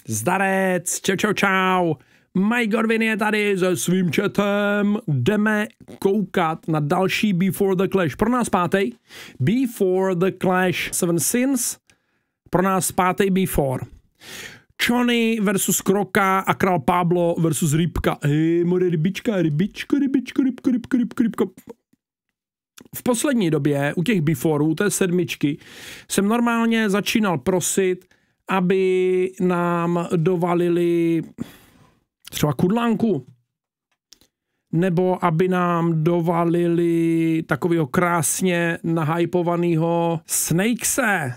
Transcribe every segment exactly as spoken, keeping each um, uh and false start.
Zdarec, čau čau čau, Mike Godwin je tady se svým chatem, jdeme koukat na další Before the Clash, pro nás pátý, Before the Clash Seven Sins, pro nás pátý Before. Johnny versus Kroka a král Pablo versus Rybka. Hej, more rybička, rybičko, rybičko, rybko, rybko, rybko, rybko. V poslední době u těch Beforeů, té sedmičky, jsem normálně začínal prosit, aby nám dovalili třeba kudlánku, nebo aby nám dovalili takového krásně nahypovaného Snakese.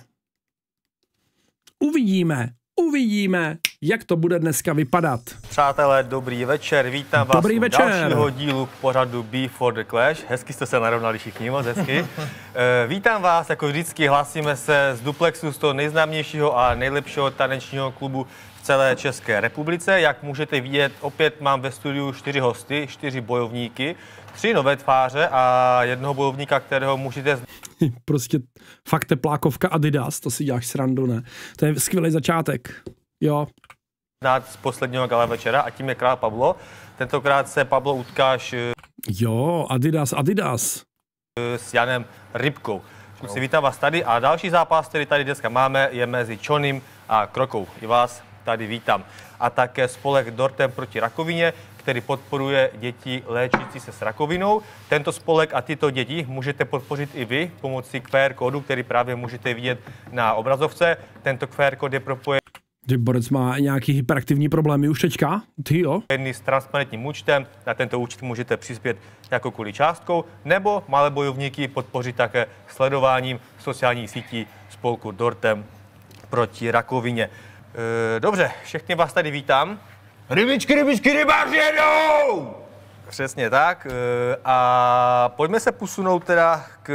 Uvidíme, uvidíme, jak to bude dneska vypadat. Přátelé, dobrý večer, vítám vás dobrý u večer. dalšího dílu pořadu Before the Clash. Hezky jste se narovnali všichni, moc hezky. Vítám vás, jako vždycky hlásíme se z duplexu, z toho nejznámějšího a nejlepšího tanečního klubu v celé České republice. Jak můžete vidět, opět mám ve studiu čtyři hosty, čtyři bojovníky, tři nové tváře a jednoho bojovníka, kterého můžete... Prostě fakt teplákovka Adidas, to si děláš srandu, ne? To je skvělý začátek, jo. znát z posledního gala večera a tím je král Pablo. Tentokrát se Pablo utkáš jo, Adidas, Adidas. s Janem Rybkou. Kluci, vítám vás tady a další zápas, který tady dneska máme, je mezi Johnnym a Krokou. I vás tady vítám. A také spolek Dortem proti rakovině, který podporuje děti léčící se s rakovinou. Tento spolek a tyto děti můžete podpořit i vy pomocí Q R kódu, který právě můžete vidět na obrazovce. Tento Q R kód je propojený Ty borec má nějaký hyperaktivní problémy už teďka? Ty jo? s transparentním účtem. Na tento účet můžete přispět jakoukoliv částkou, nebo malé bojovníky podpořit také sledováním sociálních sítí spolku Dortem proti rakovině. E, dobře, všechny vás tady vítám. Rybičky, rybičky, rybáři jedou! Přesně tak. E, a pojďme se posunout teda k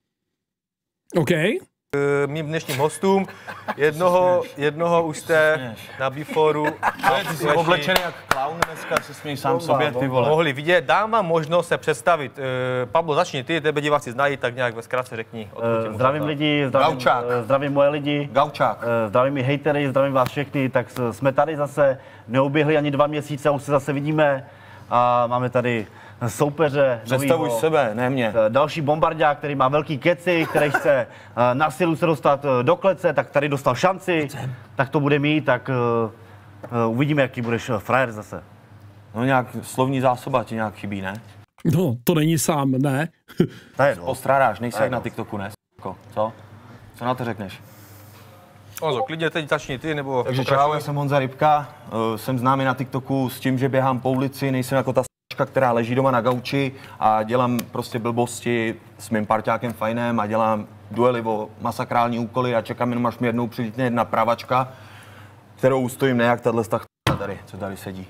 OK. mým dnešním hostům. Jednoho, jednoho už jste na Beforeu Ty jsi oblečený jak klaun dneska, se směj sám sobě, ty vole. mohli vidět. Dám vám možnost se představit. E, Pablo, začni ty, tebe diváci znají, tak nějak ve zkratce řekni. Uh, zdravím lidi, zdravím, Gaučák. uh, zdravím moje lidi, Gaučák. uh, zdravím i hejtery, zdravím vás všechny, tak s- jsme tady zase, neuběhli ani dva měsíce a už se zase vidíme a máme tady soupeře. Představuj novýho, sebe, ne mě. uh, Další bombardák, který má velký keci, který chce uh, na silu se dostat uh, do klece, tak tady dostal šanci, tak to bude mít, tak uh, uh, uvidíme, jaký budeš uh, frajer zase. No nějak slovní zásoba ti nějak chybí, ne? No, to není sám, ne? To je no. Postrádáš, nejsi jak na TikToku, ne? s**ko, Co? Co na to řekneš? Ozo, klidně teď začni ty, nebo Takže pokračuj. čau, já jsem Honza Rybka, uh, jsem známý na TikToku s tím, že běhám po ulici, nejsem jako ta s**čka, která leží doma na gauči a dělám prostě blbosti s mým parťákem Fajnem a dělám duely o masakrální úkoly a čekám jenom, až mi jednou přilítne jedna pravačka, kterou ustojím ne jak tahle ch**a tady, co tady sedí.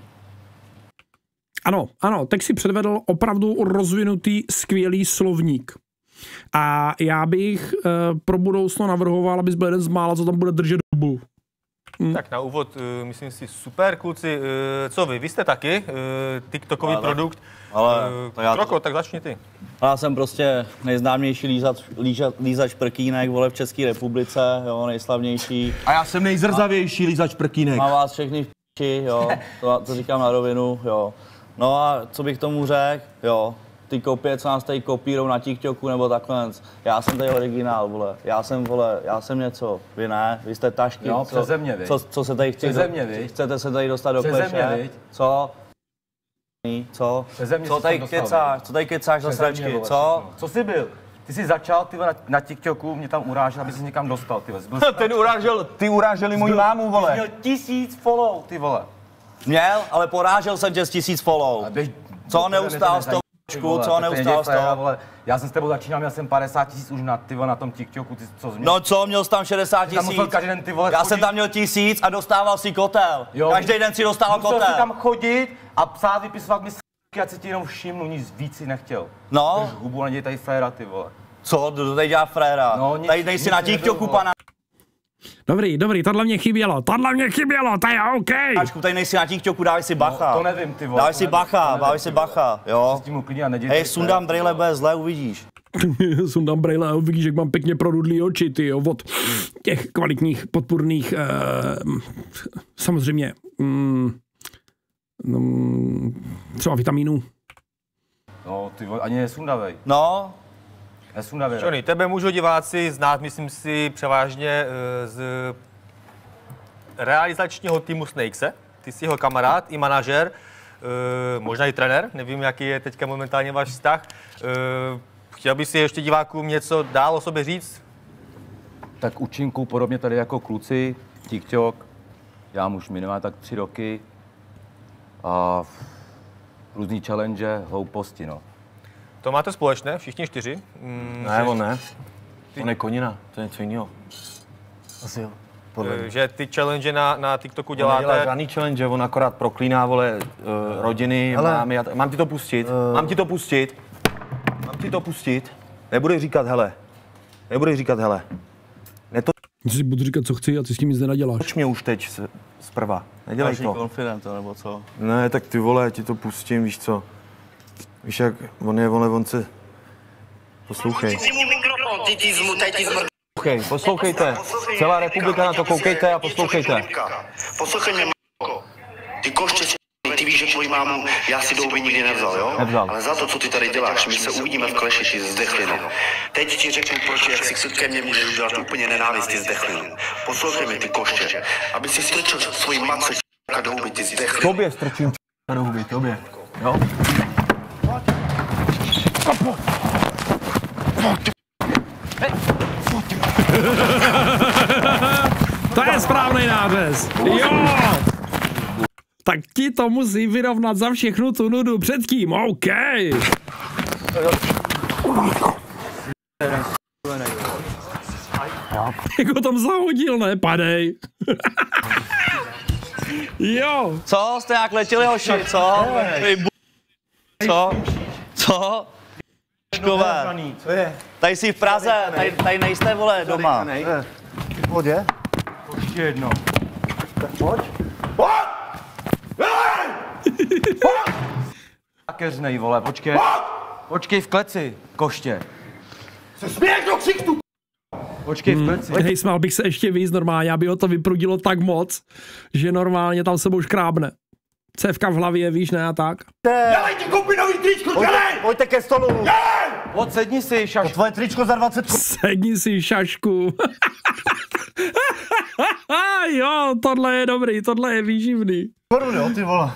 Ano, ano, tak si předvedl opravdu rozvinutý, skvělý slovník. A já bych uh, pro budoucno navrhoval, abys byl jeden z mála, co tam bude držet dobu. Hm. Tak na úvod, uh, myslím si, super, kluci. Uh, co vy? Vy jste taky uh, TikTokový Ale- produkt. ale Uh, to já to- Kroko, tak začni ty. Já jsem prostě nejznámější lízač, líža, lízač prkínek, vole, v České republice, jo, nejslavnější. A já jsem nejzrzavější lízač prkínek. Mám vás všechny v p***či, jo, to, to říkám na rovinu, jo. No a co bych tomu řekl, jo, ty kopie, co nás tady kopírou na TikToku nebo takhle, já jsem tady originál, vole, já jsem, vole, já jsem něco, vy ne, vy jste tašky, Jo, co, přeze mě, viď? co, co se tady chci, Přeze mě, viď? chcete se tady dostat do Přeze kleše, mě, viď? co? Co? Přeze mě Co jsi tady tam dostal, kecáš, co tady kecáš za Přeze mě, sračky, vole, co? všechno. Co jsi byl? Ty jsi začal ty vole, na, na TikToku, mě tam urážel, aby jsi někam dostal, ty vole. Byl jsi- Ten urážel, ty uráželi moji mámu, Ty jsi vole. měl tisíc follow, ty vole. Měl, ale porážel jsem tě z tisíc follow. A běž, Co neustál z toho, Ty vole, co tak to neustál neděj z frajera, toho? vole. Já jsem s tebou začínal, měl jsem padesát tisíc už na, ty vole, na tom TikToku, ty co jsi měl? No co, měl jsi tam šedesát Ty tam musel tisíc. každý den, ty vole, Já jsem chodit. tam měl tisíc a dostával si kotel. Jo. Každý den si dostával Musel kotel. jsi tam chodit a psát, vypisovat mi s***ky, ať si ti jenom všimnu, nic víc si nechtěl. No, Drž hubu, neděj tady fréra, ty vole. co, kdo tady dělá fréra? No, nic- Tady nejsi nic na nebyl, TikToku, vole. pana. Dobrý, dobrý, tohle mě chybělo, tohle mě chybělo, to je OK. Ačku, tady nejsi na TikToku, dávej si bacha. No, to nevím, ty vole. Dávej to si nevím, bacha, to nevím, dávej si ty vole. bacha, jo. S tím uklidně a neděj Hej, tady sundám fréra, ty brýle vole. bez zle, uvidíš. Sundám brejle a vidíš, jak mám pěkně produdlý oči, ty jo, od těch kvalitních podpůrných, uh, samozřejmě, um, um, třeba vitamínů. No, ty vole, ani nesundavej. No, Nesundavej. Johnny, tebe můžou diváci znát, myslím si, převážně uh, z realizačního týmu Snakese. Ty jsi jeho kamarád i manažer, uh, možná i trenér, nevím, jaký je teďka momentálně váš vztah. Uh, chtěl bys si ještě divákům něco dál o sobě říct? Tak účinku podobně tady jako kluci, TikTok, dělám už minimálně tak tři roky a různý challenge, hlouposti, no. To máte společné, všichni čtyři? Mm, Ne, on ne. On je konina, to je něco jiného. Asi jo. eh, že ty challenge na, na TikToku On nedělá děláte. žádný challenge, on akorát proklíná, vole, uh, rodiny, Hele. mámy. A t- mám ti to pustit? Eh. Mám ti to pustit? Mám ti to pustit? Nebudeš říkat hele. Nebudeš říkat hele. Ty si budu říkat, co chci a ty s tím nic nenaděláš. Netoč mě už teď s- zprva. Nedělej další to. konfident, nebo co? Ne, tak ty vole, já ti to pustím, víš co. Víš jak, on je, vole, on se... Poslouchej. Poslouchej, poslouchejte. Celá republika na to koukejte a poslouchejte. Poslouchej mě, m***ko. Ty koště si, ty víš, že tvoji mámu já si do huby nikdy nevzal, jo? Nevzal. Ale za to, co ty tady děláš, my se uvidíme v Kleši, ty zdechlinu. Teď ti řeknu, proč, jak si ke mně můžeš udělat úplně nenávist, ty zdechlinu. Poslouchej mě, ty koště. Aby si strčil svoji matce do huby, ty zdechlinu. Tobě strčím do huby, tobě. Jo? To je správný nářez. Jo! Tak ti to musí vyrovnat za všechnu tu nudu předtím, OK. Jak ho tam zahodil, ne, padej. Jo. Co? Jste jak letěli, hoši, co? Vy bu... Co? Co? Škové. Co je? Tady jsi v Praze, tady, tady nejste, vole, doma. V pohodě? Ještě jedno. Keřnej, vole, počkej. Počkej v kleci, koště. Se směješ do ksichtu! Počkej v kleci. Hej, smál bych se ještě víc normálně, aby ho to vyprudilo tak moc, že normálně tam sebou škrábne. Cévka v hlavě, víš, ne a tak. Dělej ti kopinový tričko, dělej! Pojďte ke stolu. Pojď, sedni si, To šaš. tvoje tričko za dvacet korun. Sedni si, šašku. Jo, tohle je dobrý, tohle je výživný. Jo, ty vole.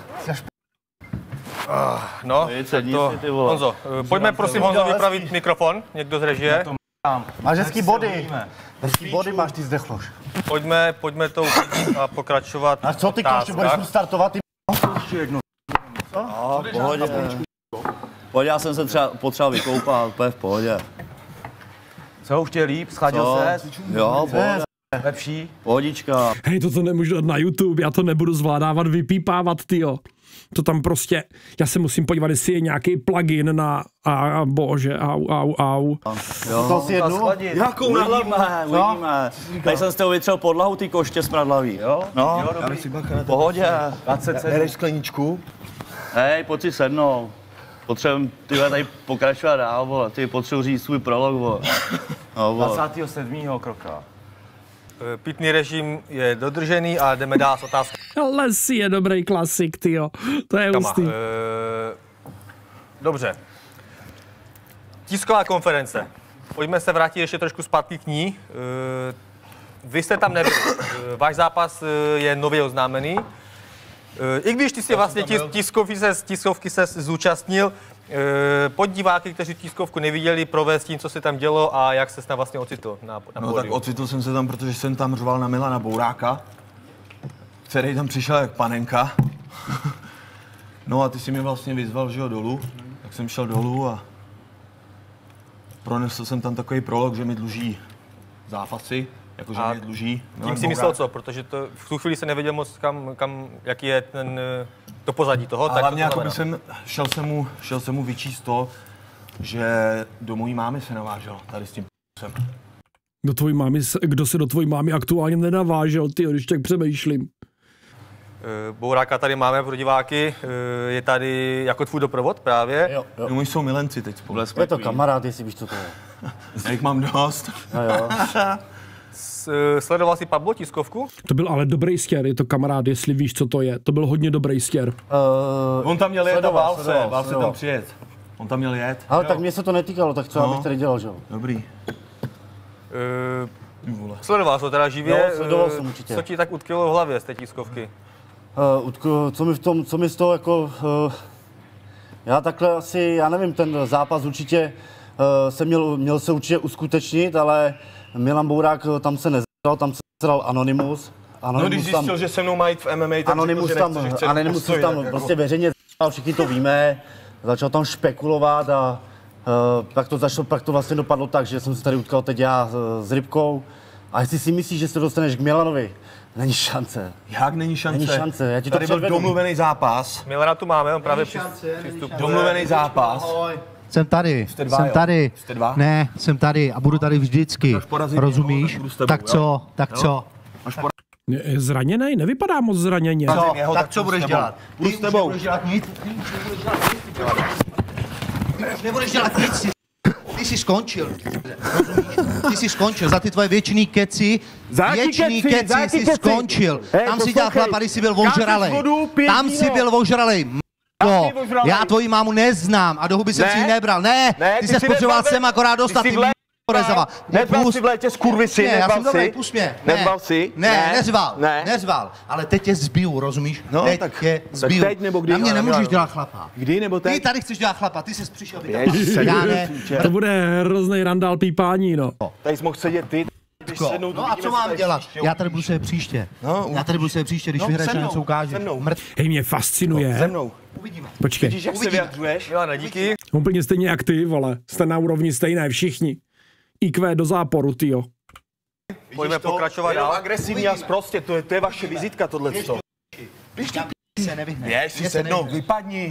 No, Vy, tak sedni to, si, ty vole. Honzo, eh, pojďme prosím Honzo vypravit mikrofon, někdo z režie. Máš hezký body. Hezký body máš, ty zdechloš. Pojďme, pojďme to uklidnit a pokračovat. A co ty v koště, budeš otázkách. furt startovat, ty No, v pohodě. Pohodě, já jsem se třeba potřeboval vykoupat, úplně v pohodě. Co, už tě je líp, schladil Co? ses? Jo, pohodě. Lepší? Pohodička. Hej, toto nemůžu dát na YouTube, já to nebudu zvládávat, vypípávat, tyjo. To tam prostě, já se musím podívat, jestli je nějaký plugin na, a, a bože, au, au, au. To si jednu. Schladit. Jakou na hlavu? Uvidíme, uvidíme. Tady jsem z toho vytřel podlahu, ty koště smradlavý. Jo? No, Jo, Já dobrý. bych si bacha na to. pohodě. dvacet sedm. Bereš skleničku? Hej, pojď si sednout. Potřebuji tyhle tady pokračovat dál, vole. Ty potřebuji říct svůj prolog, vole. No, vole. dvacátého sedmého kroka. Eh, Pitný režim je dodržený a jdeme dál s otázkama. Lesy je dobrý klasik, tyjo. To je hustý. Eh, Dobře. Tisková konference. Pojďme se vrátit ještě trošku zpátky k ní. Eh, Vy jste tam nebyli. Eh, Váš zápas eh, je nově oznámený. Eh, I když ty si vlastně tis, tiskovky, se, tiskovky se zúčastnil, eh, pojď diváky, kteří tiskovku neviděli, provést tím, co se tam dělo a jak se tam vlastně ocitl na, na No tak pódiu. ocitl jsem se tam, protože jsem tam řval na Milana Bouráka, který tam přišel jak panenka. No a ty si mě vlastně vyzval, že jo, dolů, tak jsem šel dolů a pronesl jsem tam takový prolog, že mi dluží zápasy, jakože A mi dluží. Tím Milan si myslel Bourák. co? Protože to, v tu chvíli se nevěděl moc, kam, kam, jaký je ten, eh, to pozadí toho. A tak hlavně to jako znamená. jsem, šel, jsem mu, šel jsem mu vyčíst to, že do mojí mámy se navážel tady s tím p***sem. Do tvojí mámy, se- kdo se do tvojí mámy aktuálně nenavážel, tyjo, když tak přemýšlím. Bouráka tady máme pro diváky, je tady jako tvůj doprovod právě. Jo, jo. No, jsou milenci teď spolu. Je to kamarád, jestli víš, co to je. Já jich mám dost. No jo. Sledoval jsi Pablo tiskovku? To byl ale dobrý stěr, je to kamarád, jestli víš, co to je. To byl hodně dobrý stěr. Uh, On tam měl jet do sledoval, válce, sledoval, válce sledoval. tam přijet. On tam měl jet. Ale tak mě se to netýkalo, tak co No. abych tady dělal, že jo? Dobrý. Uh, sledoval jsi to teda živě? Jo, sledoval jsem určitě. Co ti tak utkvělo v hlavě z té tiskovky? Uh, Utko, co mi v tom, co mi z toho jako, uh, já takhle asi, já nevím, ten zápas určitě uh, se měl, měl se určitě uskutečnit, ale Milan Bourák tam se nezadal, tam se zadal Anonymous. No když zjistil, tam, že se mnou mají v M M A, tak Anonymous řekl, tam, že nechce, že Anonymous postoji, tam jako. prostě veřejně zadal, všichni to víme, začal tam špekulovat a uh, pak to začalo, pak to vlastně dopadlo tak, že jsem se tady utkal teď já s, s Rybkou. A jestli si myslíš, že se dostaneš k Milanovi, není šance. Jak není šance? Není šance, já ti to Tady byl předvedu. domluvený zápas. Milana tu máme, on právě přístup. Domluvený zápas. Jsem tady, Jste dva, jsem jo? tady. Jste dva? Ne, jsem tady a budu tady vždycky. Až porazit Rozumíš? něho, tak budu s tebou, Tak jo? co? Tak co? Je zraněný? Nevypadá moc zraněně. Co? Jeho, Tak tak co budu s budeš tebou. dělat? Budu Ty s už tebou. nebudeš dělat nic. Ty už nebudeš dělat nic. ty vole. Ty už nebudeš dělat nic. Ty, ty jsi skončil. Rozumíš? Ty jsi skončil. Za ty tvoje věčný keci, věčný keci jsi skončil. Tam si dělal chlapa, když jsi byl ožralej. Tam jsi byl ožralej. No, já tvoji mámu neznám a do huby jsem si ji nebral. Ne, ty se potřeboval sem akorát dostat, ty porezava. Nedbal si v létě z kurvy si, Ne, já nedbal jsem dobrý, si. pust mě. Nedbal si? Ne, Ne. neřval, Ne. neřval. Ale teď tě zbiju, rozumíš? No, teď tak- tě tak zbiju. teď nebo kdy? Na mě Ale nemůžeš Milano. dělat chlapa. Kdy nebo Ty teď? tady chceš dělat chlapa, ty jsi přišel být Ježiš, já ne. To bude hrozný randál pípání, no. Tady jsi mohl sedět ty. Když sednout, No a uvidíme, co jestli mám tady dělat? příště Já tady budu se příště. No, Já tady budu se příště, když No, vyhraješ se a mnou, něco ukážeš. se mnou. Mrt. Hej, mě fascinuje. Se mnou. Uvidíme. Počkej, Vidíš, jak se Uvidíme. vyjadřuješ? Milana, díky. úplně stejně jak ty, vole. Jste na úrovni stejné všichni. I Q do záporu, tyjo. Pojďme to? pokračovat Jenom dál. agresivní a prostě, to je, to je vaše vizitka tohleto. Se nevyhne. Je, si Mě se sednou, nevyhne. vypadni.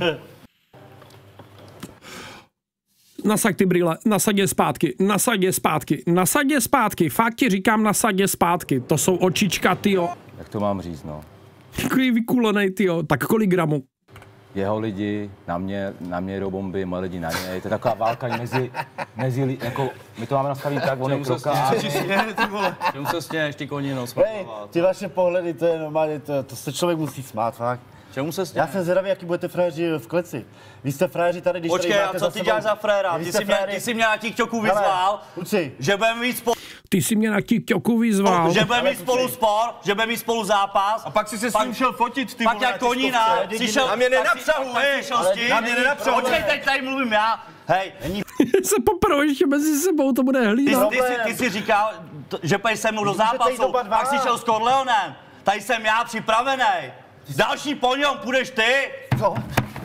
Nasaď ty brýle, nasaď je zpátky, nasaď je zpátky, nasaď je zpátky, fakt ti říkám nasaď je zpátky, to jsou očička, tyjo. Jak to mám říct, no? Takový vykulenej, tyjo, tak kolik gramů? Jeho lidi na mě, na mě jedou bomby, moje lidi na něj. To je taková válka mezi, mezi li, jako, my to máme nastavit tak, on je kroká. Čemu se sněš, ty konino, Hej, smrtovat. ty vaše pohledy, to je normálně, to, to se člověk musí smát, fakt. Čemu se sněš? Já jsem zvědavý, jaký budete frajeři v kleci. Vy jste frajeři tady, když Počkej, tady a máte co za ty sebou- děláš za fréra? Vy Ty jste jsi mě, frajeři. ty jsi mě na TikToku Hele, vyzval, Kluci, že budeme mít spolu, Ty jsi mě na TikToku vyzval. že budeme mít spolu spor, že budeme mít spolu zápas. A pak si se s Pak- ním šel fotit, ty Pak vole, jak na tiskovce. konina, přišel... Na mě pak si- nenapřahuj, pak hej, přišel ale s tím. na mě nenapřahuj. Počkej, teď tady mluvím já. Hej, Se poprvé ještě mezi sebou, to bude ty, hlídat. ty, jsi, ty jsi říkal, t- že půjdeš se mnou do Můžete jít zápasu, oba dva. pak jsi šel s Corleonem. Tady jsem já připravený. Další po něm půjdeš ty. co?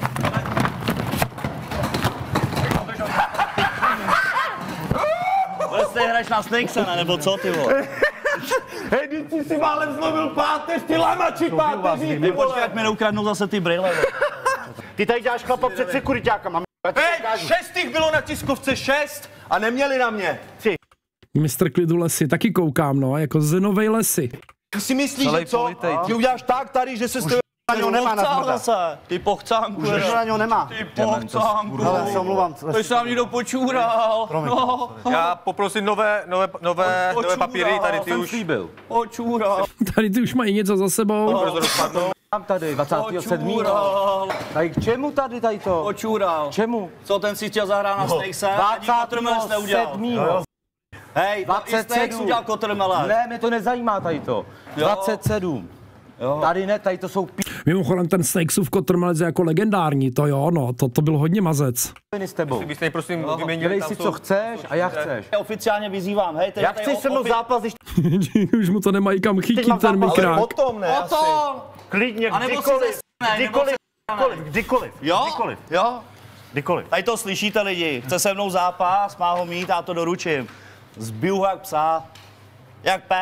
Prostě hraješ na Snakese, ne? Nebo co ty vole? Hej, ty jsi si málem zlomil páteř, ty lamači páteří, ty Počkej, vole. jak mi neukradnou zase ty brýle. vole. Ty tady děláš chlapa před sekuriťákama. Hej, šest jich bylo na tiskovce, šest a neměli na mě. mistr Klidu lesy, taky koukám, no, jako zenovej lesy. Ty si myslíš, že co? Ty uděláš tak tady, že se s tebe... Na něho nemá na Pochcál smrda. zase. Ty pochcánku. Už na něho nemá. Ty pochcánku. Ale se omluvám. To jsi nám někdo počůral. No, Já poprosím nové, nové, nové, nové papíry, tady ty Jsem už slíbil. počůral. Tady ty už mají něco za sebou. brzo dopadnou. Mám tady dvacátého sedmého Počůral. Tady k čemu tady, tady to? Počůral. Čemu? Co ten si chtěl zahrát na Snakese? Ani Kotrmelec neudělal. sedmého Hej, to i Snakes udělal Kotrmelec. Ne, mě to nezajímá tady to. dvacet sedm. Jo. Tady ne, tady to jsou p***ny Mimochodem ten Snakesův kotrmelec je jako legendární, to jo, no, to, to byl hodně mazec. s tebou. Byste mi prosím vyměnili Dělej tam si, tu- co chceš a jak chceš. Oficiálně vyzývám, hej, teď Jak tady chceš se mnou opi- zápas, když Už mu to nemají kam chytit, mám ten zápas, mikrák. Potom ne, asi. Potom! klidně A nebo si kdykoliv, zesnej, nebo kdykoliv, si kdykoliv, kdykoliv, Jo? kdykoliv, Jo? kdykoliv. Tady to slyšíte lidi, chce se mnou zápas, má ho mít, já to doručím. Zbiju ho jak psa, jak pes.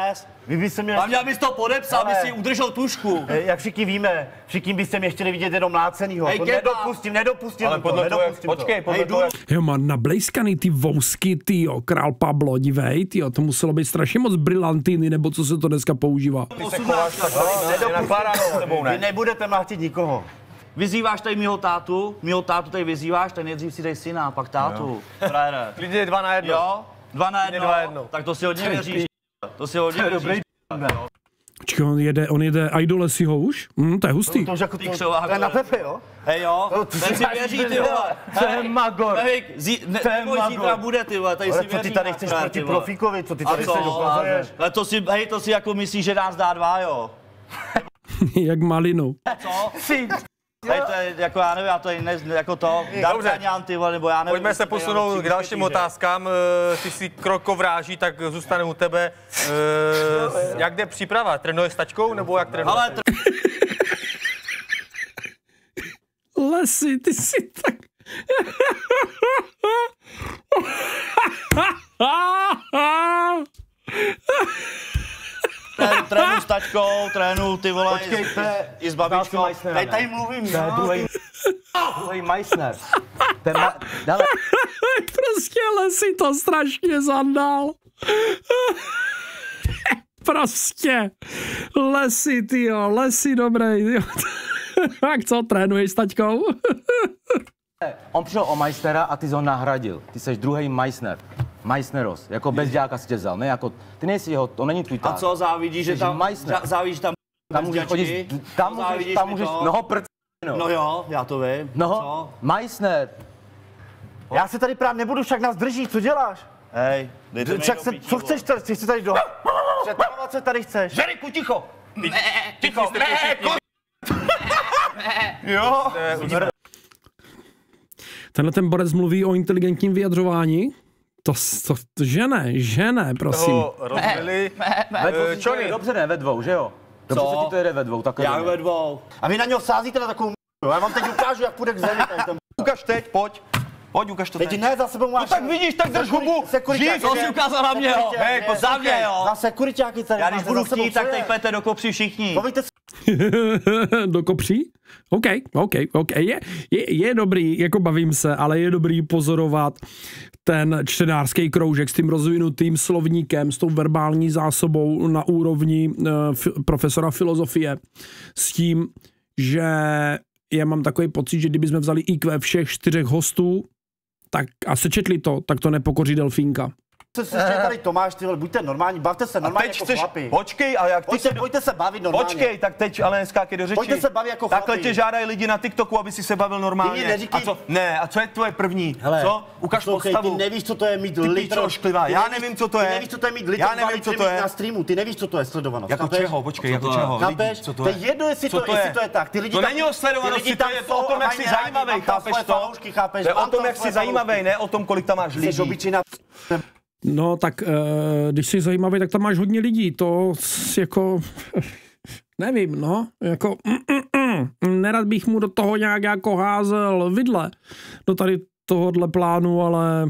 Vy byste mě... A měl bys to podepsat, aby si udržel tušku. Jak všichni víme, všichni byste mě chtěli vidět jenom mlácenýho. Hej, to nedopustím, nedopustím Ale to, podle toho, nedopustím to. počkej, podle Hej, toho, Jo, má nablejskaný ty vousky, tyjo, král Pablo, dívej, tyjo, to muselo být strašně moc brilantiny, nebo co se to dneska používá. ty se chováš tak, nakládáš s tebou, Vy ne? nebudete mlátit nikoho. Vyzýváš tady mýho tátu, mýho tátu tady vyzýváš, tak nejdřív si dej syna, pak tátu. Frajere. Klidně dva na jedno. Jo? Dva na jedno. dva jedno. Tak to si hodně věříš. To si hodně věříš. Počkej, on jede, on jede Idole si ho už? Hm, to je hustý. To už jako to, Ty křovák, to je na Pepe, jo? Hej jo, No, ty ten si si máš věří, říct, ty vole. To je magor. Hej, zí, ne, To je neboj, magor. zítra bude, ty vole, tady Ale si co ty věří tady na chceš frajer, proti ty vole. profíkovi, co ty A tady chceš co, dokazuješ? ale to si, hej, to si jako myslíš, že nás dá dva, jo? Jak malinu. Co? Hej, to je, jako já nevím, já to je ne, jako to, D'Artagnan, ty vole, nebo já nevím. Pojďme se posunout k dalším otázkám. Eh, Ty si krokovráží, tak zůstane u tebe. Eh, Jak jde příprava? Trénuješ s tačkou, nebo jak trénuješ? Ale tr- Lesy, ty si tak... trén- trénu s tačkou, trénu, ty vole, Počkej, to je- i s babičkou. Meissnera, Tady, ne? tady mluvím, To je druhý, druhý Meissner. Ten ma, dále, Prostě Lesy to strašně zandal. Prostě. Lesy, tyjo, Lesy dobrý, tyjo. Tak co, trénuješ s taťkou? On přišel o Meissnera a ty jsi ho nahradil. Ty jsi druhý Meissner. Meissneros, jako bez děláka si tě vzal, ne jako, ty nejsi jeho, to není tvůj A tát. co, závidíš, že Jsi tam, Meissner. zá- závidíš tam Tam bez můžeš děčky? chodit, tam můžeš, Závidíš tam mi můžeš, to? no prd, no. No jo, já to vím. No, Co? Meissner. Já se tady právě nebudu, však nás drží, co děláš? Hej, dejte mi Však do se, pití, co vole. chceš tady, chceš se tady do... Přetahovat se tady chceš? Žeriku, ticho! Ticho, ne, Jo, Tenhle ten borec mluví o inteligentním vyjadřování. To, to, to žene, žene, prosím. toho rozbili. Ve dvou Eh, si to jede Čony, dobře, ne ve dvou, že jo? Dobře Co? se ti to jede ve dvou, takhle. Já dobře. ve dvou. A vy na něho sázíte na takovou m***u. Já vám teď ukážu, jak půjde k zemi. Tady ten... ukaž teď, pojď. Pojď, ukaž to Teď teď. ne, za sebou máš... No tak vidíš, tak drž hubu. Sekuriťáky. Co jsi ukázal na mě, jo? Hej, Za mě, jo? Za sekuriťáky tady Já když máte budu za sebou, chtít, co tak je? teď pete do kopři všichni. Povíte si, Do kopří? OK, OK, OK. Je, je, je dobrý, jako bavím se, ale je dobrý pozorovat ten čtenářský kroužek s tím rozvinutým slovníkem, s tou verbální zásobou na úrovni uh, f- profesora filozofie. S tím, že já mám takový pocit, že kdybychom vzali í kvé všech čtyřech hostů tak a sečetli to, tak to nepokoří delfínka. se ještě tady Tomáš, ty vole, buďte normální, bavte se A normálně teď jako chceš, chlapi. počkej, ale jak ty Pojďte, se... pojďte se bavit normálně. Počkej, tak teď ale neskákej do řeči. Pojďte se bavit jako Takhle chlapi. tě žádají lidi na TikToku, aby si se bavil normálně. Ty mi neříkej- A co? Ne, a co je tvoje první? Hele, co? Ukaž poslouchej, postavu. Ty nevíš, co to je mít Ty litr. píčo ošklivá, ty já nevíš- nevím, co to je. Ty nevíš, co to je mít litr. Já dva nevím, litry co to mít je. na streamu, ty nevíš, co to je sledovanost. Jako chápeš? čeho? Počkej, jako čeho? Chápeš? Lidi, co to To je? je jedno, jestli Co to, to jestli je? to je tak. Ty lidi To tam není o jsou- sledovanosti, ty lidi to tam je jsou o tom, a jak mají jsi rádi, zajímavý, mám tam chápeš svoje to? fanoušky, chápeš? To je o Mám tom, tam jak svoje jsi zajímavý, fanoušky. ne o tom, kolik tam máš Jsi lidí. obyčejná... No tak, eh, když jsi zajímavý, tak tam máš hodně lidí, to s- jako, nevím, no, jako, mm, mm, mm, nerad bych mu do toho nějak jako házel vidle, do tady tohohle plánu, ale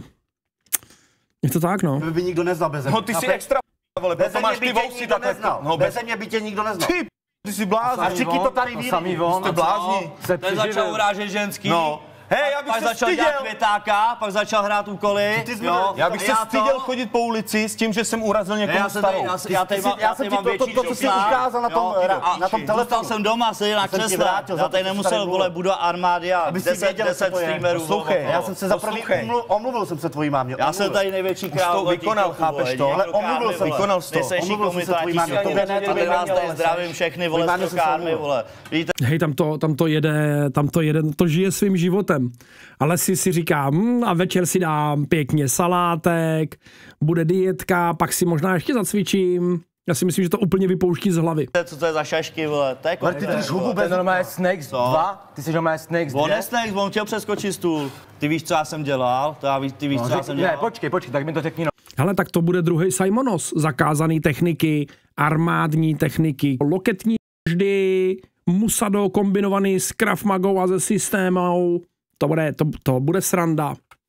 je to tak, no. By by nikdo neznal bez No ty jsi chápeš? extra, vole, Bez proto máš mě ty by tě vousy nikdo takhle. neznal. No Bez bez... mě by tě nikdo neznal. Ty, ty jsi A blázen. všichni to tady To ví. samý lidi. von. Jste blázni. Se Ten začal přiživil. urážet ženský. No. Hej, já bych pak se začal styděl. dělat květáka, pak začal hrát úkoly. Ty jsi jo. měl- Já bych se Já to- styděl chodit po ulici s tím, že jsem urazil Ne, někomu já jsem tady, starou. já, jsem- já tady Ty jsi- mám, já já jsem tady ti mám to- to- větší to, co jsi šopák, ukázal na tom, jo, ra- a na tom zůstal telefonu. jsem doma, seděl na Já jsem ti křesle. vrátil za Já to, tady co jsi nemusel, tady vole, mluvil. budovat armády a Aby si deset, věděl, co deset to je. streamerů. Poslouchej, vole, Já jsem se za první Poslouchej. omlu, omluvil jsem se tvojí mámě. Já jsem omluvil. tady největší to král. vykonal, chápeš to? Ale omluvil jsem se. Vykonal jsi to. Nejsejší Omluvil jsem se tvojí mámě. komunitární To by ne, to by a vás neměl, tady ale zdravím seš. všechny, vole, Tvojí mámě z jsem se trokárny, omluvil. vole. Víte, Hej, tam to, tam to jede, tam to jede, to žije svým životem. Ale si si říká, hm, a večer si dám pěkně salátek, bude dietka, pak si možná ještě zacvičím. Já si myslím, že to úplně vypouští z hlavy. co to je za šašky, vole, to je Ale ty drž hubu To je bez... normálně Snakes dva, ty jsi normálně Snakes On dvě. nesneš, on chtěl přeskočit stůl. Ty víš, co já jsem dělal? To já víš, ty víš, co já jsem Ne, dělal? počkej, počkej, tak mi to řekni. No. Hele, tak to bude druhý Simonos. Zakázaný techniky, armádní techniky, loketní vždy, musado kombinovaný s Krav Magou a se systémou. To bude, to, to bude sranda.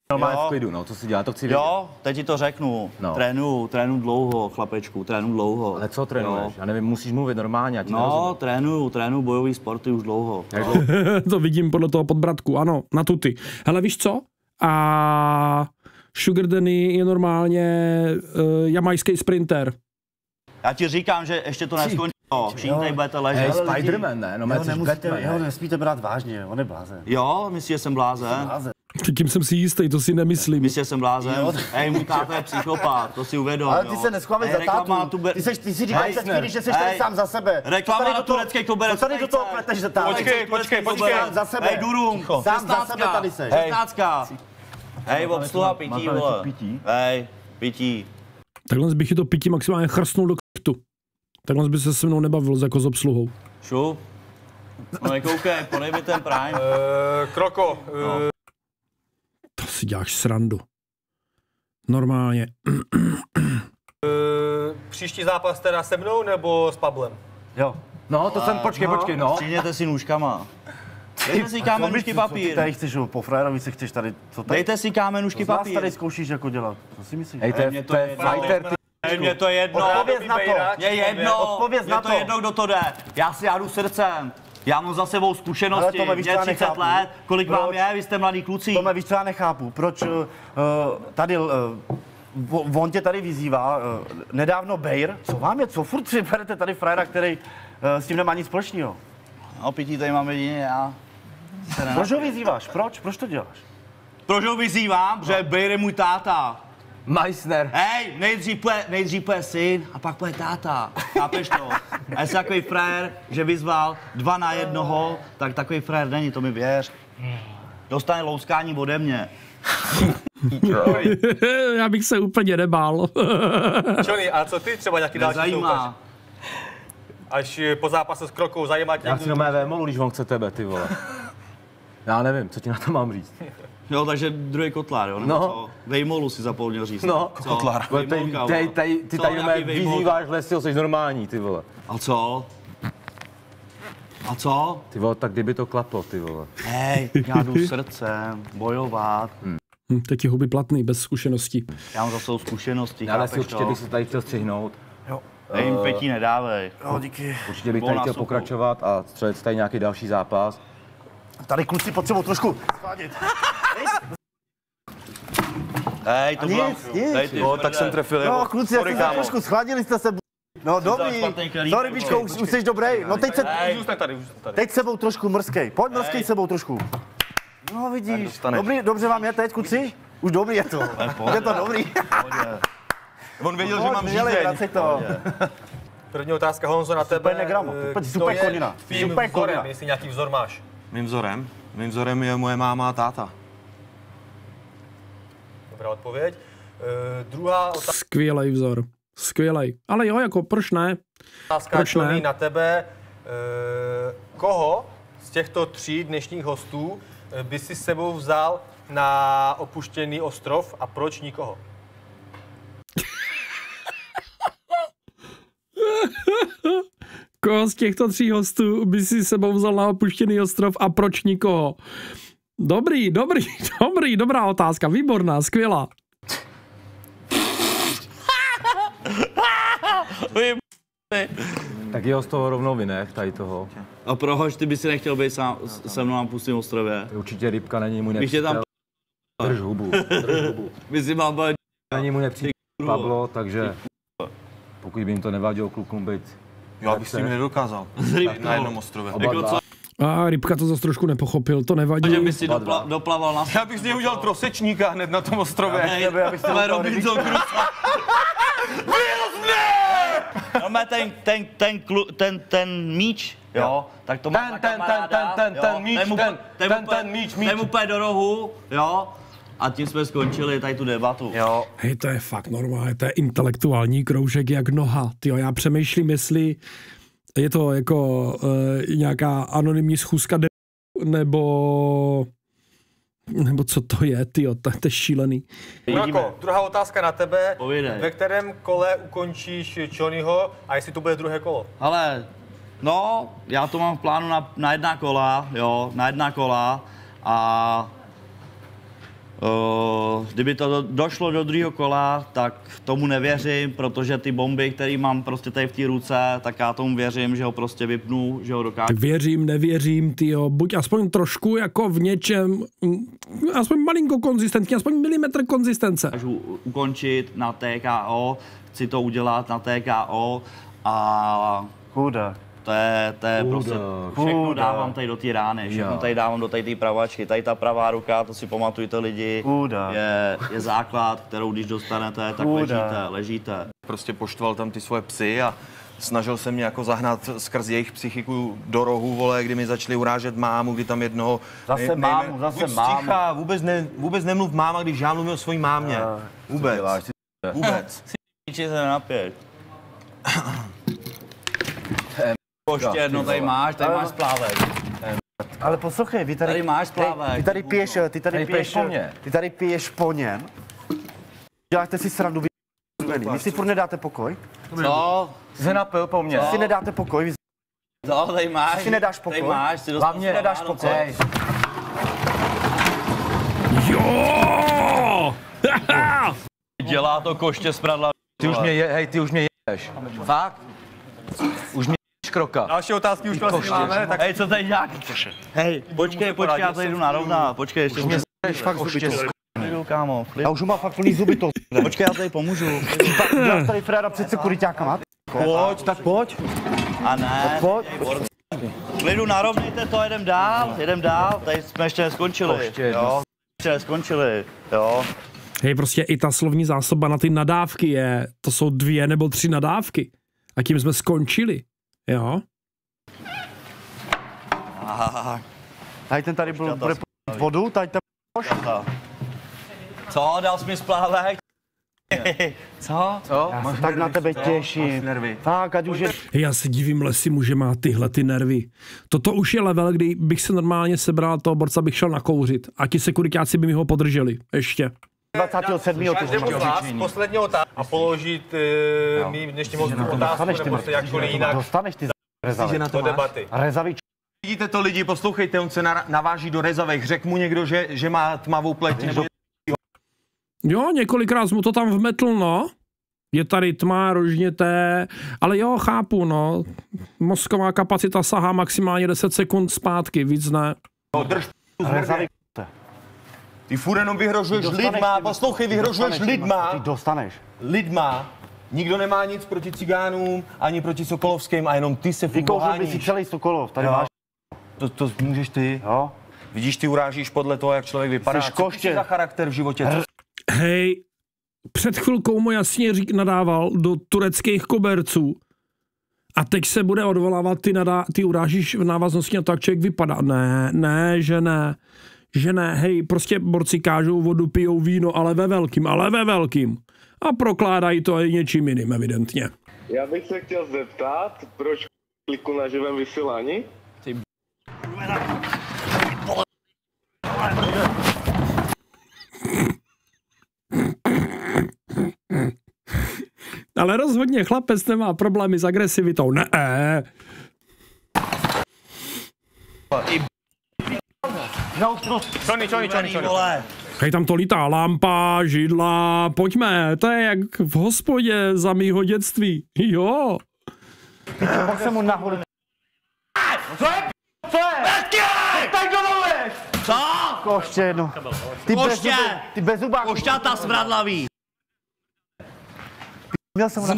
normálně v klidu, no, co si dělá, to chci vědět. Jo, teď ti to řeknu. No. Trénuju, trénuju dlouho, chlapečku, trénuju dlouho. Ale co trénuješ? Já nevím, musíš mluvit normálně, já ti No, nerozumím. trénuju, trénuju bojový sporty už dlouho. To vidím podle toho podbratku, ano, na tuty. Hele, víš co? A Sugar Danny je normálně uh, jamajský sprinter. Já ti říkám, že ještě to neskončilo. Všichni tady budete ležet. Hej, Spiderman, ne? No, Jo, jsi nemusíte, Batman, jo, ne? nesmíte brát vážně, on je blázen. Jo, myslíš, že jsem blázen? Blázen. Tím jsem si jistý, to si nemyslím. Myslíš, že jsem blázen? Hej, můj táta je psychopat, to si uvědom. Ale ty jo. se neschovej Hej, za reklama na tátu. tu be- Ty, seš, ty si říkáš před chvíli, že jsi tady Hej. sám za sebe. Reklama Co tady na do toho- turecký koberec. Co tady do toho pleteš za tátu? Počkej, počkej, počkej. Sám za sebe. Hej, Durum, Sám za sebe tady seš. šestnáctka. Hej, obsluha pití, vole. Hej, pití. Takhle bych to pití maximálně chrstnul do ktu. Takhle by se se mnou nebavil jako s obsluhou. Šup. No nekoukej, podej mi ten Prime. Uh, Kroko, uh, No. To si děláš srandu. Normálně. příští zápas teda se mnou nebo s Pablem? Jo. No, to jsem, počkej, počkej, no. Přijděte si nůžkama. Dejte si kámenušky Co ty papír. tady chceš, po frajerovi se chceš tady, co tady? Dejte si kámenušky Co z nás papír. tady zkoušíš jako dělat? Co si myslíš? Hej, to je, Mně to je jedno. fighter, ty. Hej, mně to je jedno. Odpověz na to. Mně jedno. Odpověz Mně na to to. jedno, kdo to jde. Já si jádu srdcem. Já mám za sebou Ale zkušenosti, Tome, víš, mě co já třicet nechápu. let. Kolik vám Proč? je? Vy jste mladý kluci. Tome, víš, co já nechápu? Proč uh, tady, uh, on tě tady vyzývá, uh, nedávno Bejr, co vám je, co furt přiberete tady frajera, který uh, s tím nemá nic společného? No, pití tady mám jedině já. Proč ho vyzýváš? Proč? Proč to děláš? Proč ho vyzývám? Protože Bejr je můj táta. Meissner. Hej, nejdřív půjde, nejdřív půjde syn a pak půjde táta. Chápeš to? A jestli takový frajer, že vyzval dva na jednoho, tak takový frajer není, to mi věř. Dostane louskání ode mě. Já bych se úplně nebál. Johnny, a co ty třeba nějaký další soupeř? Nezajímá. Až po zápase s Krokou zajímá tě Já někdo? si normálně vémolu, když on chce tebe, ty vole. Já nevím, co ti na to mám říct. Jo, takže druhý kotlár, jo? Nebo No. co? Vejmolu si zapomněl říct. No, Co? kotlár. Ty, Vejmolka, ty, vole. ty, ty Co, tady nějaký mě vejmolka? vyzýváš, Lesio, jsi normální, ty vole. A co? A co? Ty vole, tak kdyby to klaplo, ty vole. Hej, já jdu srdcem, bojovat. Hm, teď je huby platný, bez zkušeností. Já mám za sebou zkušenosti, Ale si chápeš určitě to? bych se tady chtěl střihnout. Dej jim pití, nedávej. Jo, díky. Určitě bych Vol tady na chtěl suchu. pokračovat a střelit tady nějaký další zápas. Tady kluci potřebují trošku schladit. Hej, to byla... Nic, nic. Hej, ty No, tak jsem trefil, Jo, jo. kluci, já jsem se trošku schladili jste se. No dobrý. špatný kelímek, Sorry, Bíčko, už, už jsi dobrý. No teď se, Už zůstaň tady, už zůstaň tady. teď sebou trošku mrzkej. Pojď mrzkej sebou trošku. No vidíš. dostaneš. Dobrý, dobře vám je teď, kluci? Už dobrý je to. Už je to dobrý. On věděl, že mám Měli, žízeň. vracej to. První otázka, Honzo, na tebe. Super negramo, Eh, super- kdo super je konina, tvým super vzorem, konina. jestli nějaký vzor máš? Mým vzorem? Mým vzorem je moje máma a táta. Dobrá odpověď. Uh, druhá Skvělej vzor. Skvělej. Ale jo, jako proč ne? otázka, Proč ne? Johnny, na tebe. Uh, koho z těchto tří dnešních hostů eh, by si s sebou vzal na opuštěný ostrov a proč nikoho? Koho z těchto tří hostů by si s sebou vzal na opuštěný ostrov a proč nikoho? Dobrý, dobrý, dobrý, dobrá otázka, výborná, skvělá. Tak jeho z toho rovnou vynech, tady toho. A prohož, ty by si nechtěl být sám, se mnou na pustém ostrově? Určitě rybka není můj Bych tě tam nepřítel. Drž hubu, drž hubu. by si mal být... Není můj nepřítel Pablo, takže pokud by jim to nevadilo klukům být Já bych s tím nedokázal. Na jednom ostrově. oba Jako dva. co? A Rybka to zase trošku nepochopil, to nevadí. Že by si dopla, doplaval na... Já bych z něj udělal trosečníka hned na tom ostrově. Hej, Nebo já bych si to je dopal Robinson Crusoe. No, má ten, ten, ten, klu, ten, ten míč, jo, tak to má Ten, za ten, ten, kamaráda, ten, ten, jo, ten míč, mu- ten, ten, ten, mu- ten míč, míč. ten mu úplně do rohu, jo, a tím jsme skončili tady tu debatu. Jo. Hej, to je fakt normálně, to je intelektuální kroužek jak noha. Tyjo, já přemýšlím, jestli je to jako uh, nějaká anonymní schůzka de- nebo nebo co to je, tyjo, to, to je šílený. Marko, druhá otázka na tebe. Povídej. Ve kterém kole ukončíš Johnnyho a jestli to bude druhé kolo? Ale, no, já to mám v plánu na, na jedna kola, jo, na jedna kola a Uh, kdyby to do, došlo do druhého kola, tak tomu nevěřím, protože ty bomby, které mám prostě tady v té ruce, tak já tomu věřím, že ho prostě vypnu, že ho dokážu. Tak věřím, nevěřím, tyjo, buď aspoň trošku jako v něčem, aspoň malinko konzistentní, aspoň milimetr konzistence. Můžu ukončit na T K O, chci to udělat na T K O a... Chuda. To je, to je prostě, všechno dávám tady do té rány, všechno tady dávám do té pravačky, tady ta pravá ruka, to si pamatujte lidi, je, je základ, kterou když dostanete, tak ležíte, ležíte. Prostě poštval tam ty svoje psy a snažil se mě jako zahnat skrz jejich psychiku do rohu, vole, kdy mi začali urážet mámu, kdy tam jednoho... Zase nej, mámu, zase buď mámu. Sticha, vůbec, ne, vůbec nemluv máma, když já mluvím o svojí mámě. Vůbec. Vůbec. Píči se nenapět. Koště jedno tady máš, tady máš splávek. Ale poslouchej, vy tady, Tady máš splávek. Ty tady piješ, ty tady Tady piješ, piješ po mně. ty tady piješ po něm. Děláte si srandu, vy vy si furt nedáte pokoj? Co? Jsi napil po mně. Vy si nedáte pokoj, vy Co, tady máš? si nedáš pokoj? Tady máš, si dostal Hlavně nedáš pokoj. Hej, Jo! Dělá to koště z pradla. ty už mě je, hej, ty už mě jedeš. Fakt? Už mě jedeš kroka. Další otázky už vlastně máme, tak Hej, co tady děláš? Hej, počkej, počkej, já tady jdu narovná. Počkej, ještě Mě mě jedeš fakt zuby to. klidu, kámo. Klidu. Já už má fakt plný zuby to. Počkej, já tady pomůžu. Děláš tady Freda před sekuriťákama? Pojď, tak pojď. A ne. Pojď. Klidu, narovnejte to, jedem dál, jedem dál. Tady jsme ještě neskončili. Ještě jedno. Jo, ještě neskončili, jo. Hej, prostě i ta slovní zásoba na ty nadávky je, to jsou dvě nebo tři nadávky. A tím jsme skončili, jo? Aha, Tady ten tady bude, bude pít vodu, tady ten... co, dal jsi mi splávek? Co? Co? Já se tak na tebe těším. Tak, ať už je... Hej, já se divím, Lesi muže má tyhle ty nervy. Toto už je level, kdy bych se normálně sebral toho borca, bych šel nakouřit. A ti sekuritáci by mi ho podrželi. Ještě. dvacátého sedmého každému z vás poslední otázku a položit uh, mým dnešním hostům otázku nebo se jakkoliv jinak Dostaneš ty Že na to do máš. debaty. rezavý. Vidíte to lidi, poslouchejte, on se na, naváží do rezavých. Řekl mu někdo, že, že má tmavou pleť, nebo Jo, několikrát mu to tam vmetl, no. Je tady tma, rožněté, ale jo, chápu, no. Mozková kapacita sahá maximálně deset sekund zpátky, víc ne. no, drž Rezavý. Ty furt jenom vyhrožuješ Dostaneš, lidma, ty- poslouchej, vyhrožuješ dostaneš, lidma, Ty dostaneš. lidma. Nikdo nemá nic proti cigánům, ani proti Sokolovským a jenom ty se furt Vykouřil by si oháníš. celý Sokolov, tady Jo. máš. To, to můžeš ty. Jo. Vidíš, ty urážíš podle toho, jak člověk vypadá. Jsi Co ty koště. jsi za charakter v životě? Co Hej, před chvilkou mu jasně řík, nadával do tureckých koberců. A teď se bude odvolávat, ty, nadá, ty urážíš v návaznosti na to, jak člověk vypadá. Ne, ne, že ne. Že ne, hej, prostě borci kážou vodu, pijou víno, ale ve velkým, ale ve velkým. A prokládají to i něčím jiným, evidentně. Já bych se chtěl zeptat, proč kliku na živém vysílání? Ale rozhodně chlapec nemá problémy s agresivitou. Ne. Čony, čony, čony, čony. Hej, tam to lítá lampa, židla, pojďme, to je jak v hospodě za mýho dětství. Jo. Pak se mu nahoru. Co je? Co je? Tak dovoluješ! Co? Koště jedno. Ty Koště! bezuby- Ty bezubák. Košťata smradlavý. Měl jsem ho na...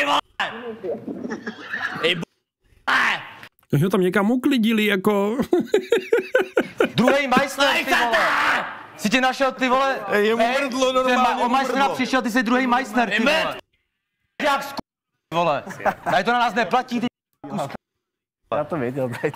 Jo, tam někam uklidili, jako... Druhý majster, ty vole! Jsi tě našel, ty vole? Ej, je mu mrdlo, normálně O majstra přišel, ty jsi druhý majster, ty vole. Jak sk... vole. Tady to na nás neplatí, ty... Já to věděl, dej to.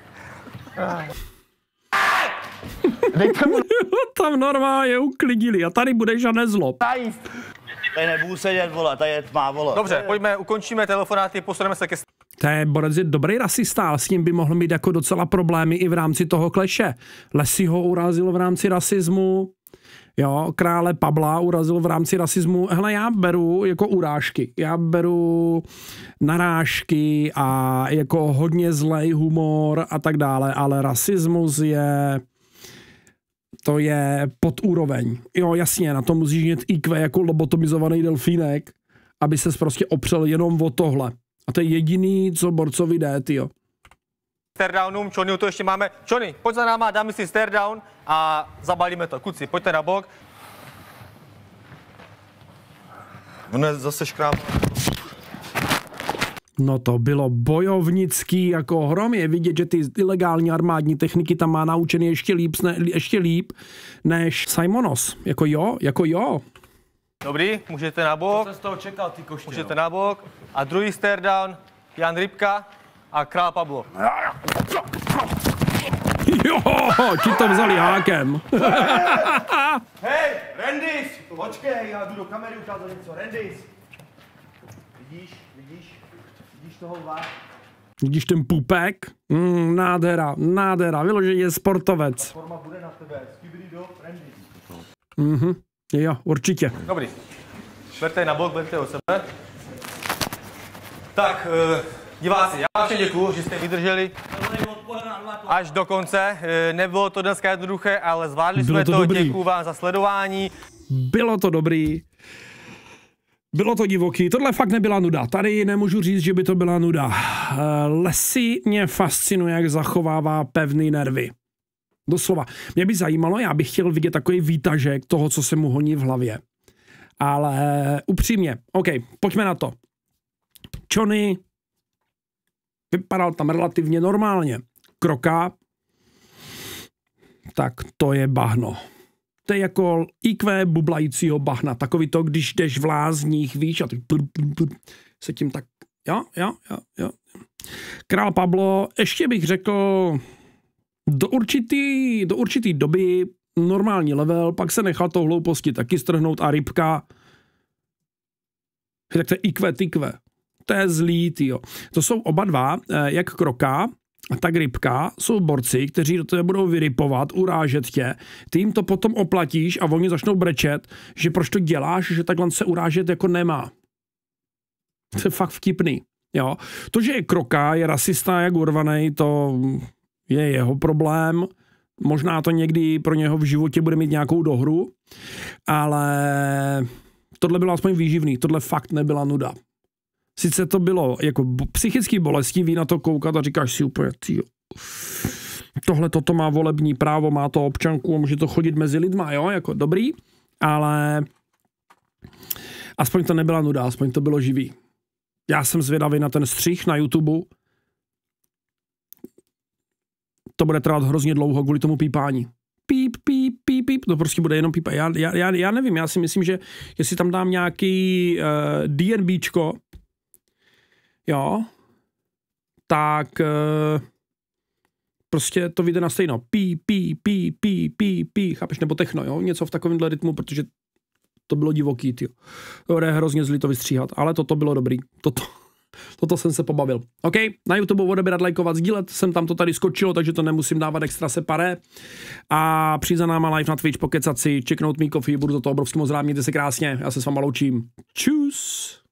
Tam normálně uklidili a tady budeš a nezlob. Tady nebudu sedět, vole, tady je tma, vole. Dobře, pojďme, ukončíme telefonáty, posuneme se ke To je borec je dobrý rasista, ale s ním by mohl mít jako docela problémy i v rámci toho kleše. Lesi ho urazil v rámci rasismu, jo, krále Pabla urazil v rámci rasismu. Hele, já beru jako urážky, já beru narážky a jako hodně zlej humor a tak dále, ale rasismus je... to je pod úroveň. Jo, jasně, na to musíš mít í kvé jako lobotomizovaný delfínek, aby ses prostě opřel jenom o tohle. A to je jediný, co borcovi jde, tyjo. Staredownům, Johnnyho to ještě máme. Johnny, pojď za náma, dáme si staredown a zabalíme to. Kluci, pojďte na bok. Ono je zase škrám. No to bylo bojovnický jako hrom. Je vidět, že ty ilegální armádní techniky tam má naučený ještě líp, ne, ještě líp než Simonos. Jako jo, jako jo. Dobrý, můžete na bok. Co jsem z toho čekal, ty koště, Můžete no. na bok. A druhý staredown, Jan Rybka a Král Pablo. Jo, ti to vzali hákem. Hej, Randys, počkej, já jdu do kamery ukázat něco. Randys. Vidíš, vidíš, vidíš toho lva? Vidíš ten pupek? Mm, nádhera, nádhera, vyloženě sportovec. Forma bude na tebe, skibidi do Randys. Mhm, jo, určitě. Dobrý. Berte na bok, berte od sebe. Tak, uh, diváci, já vám děkuju, že jste vydrželi až do konce. Nebylo to dneska jednoduché, ale zvládli Bylo jsme to to. Dobrý. Děkuju vám za sledování. Bylo to dobrý. Bylo to divoký. Tohle fakt nebyla nuda. Tady nemůžu říct, že by to byla nuda. Lesy mě fascinuje, jak zachovává pevný nervy. Doslova. Mě by zajímalo, já bych chtěl vidět takový výtažek toho, co se mu honí v hlavě. Ale upřímně, OK, pojďme na to. Johnny vypadal tam relativně normálně. Kroka, tak to je bahno. To je jako í kvé bublajícího bahna. Takový to, když jdeš v lázních, víš, a ty se tím tak, jo, jo, jo, jo. Král Pablo, ještě bych řekl, do určitý, do určitý doby normální level, pak se nechal tou hlouposti taky strhnout a Rybka, tak to je í kvé, í kvé. To je zlý, tyjo. To jsou oba dva, jak Kroka, tak Rybka, jsou borci, kteří do tebe budou vyrypovat, urážet tě, ty jim to potom oplatíš a oni začnou brečet, že proč to děláš, že takhle se urážet jako nemá. To je fakt vtipný. Jo. To, že je Kroka, je rasista jak urvanej, to je jeho problém. Možná to někdy pro něho v životě bude mít nějakou dohru, ale tohle bylo aspoň výživný, tohle fakt nebyla nuda. Sice to bylo jako psychicky bolestivý na to koukat a říkáš si úplně, tyjo, tohle toto má volební právo, má to občanku a může to chodit mezi lidma, jo, jako dobrý, ale aspoň to nebyla nuda, aspoň to bylo živý. Já jsem zvědavý na ten střih na YouTube. To bude trvat hrozně dlouho kvůli tomu pípání. Píp, píp, píp, píp, to prostě bude jenom pípa. Já, já, já, já nevím, já si myslím, že jestli tam dám nějaký uh, DNBčko, jo, tak uh, prostě to vyjde na stejno. Pí, pí, pí, pí, pí, pí, chápeš, nebo techno, jo, něco v takovémhle rytmu, protože to bylo divoký, tyjo. To je hrozně zlý to vystříhat, ale toto bylo dobrý. Toto, toto jsem se pobavil. OK, na YouTube odebírat, lajkovat, sdílet, jsem tam to tady skočilo, takže to nemusím dávat extra separé. A přijít za náma live na Twitch, pokecat si, checknout mý coffee, budu za to obrovský moc rád, mějte se krásně, já se s váma loučím. Čus!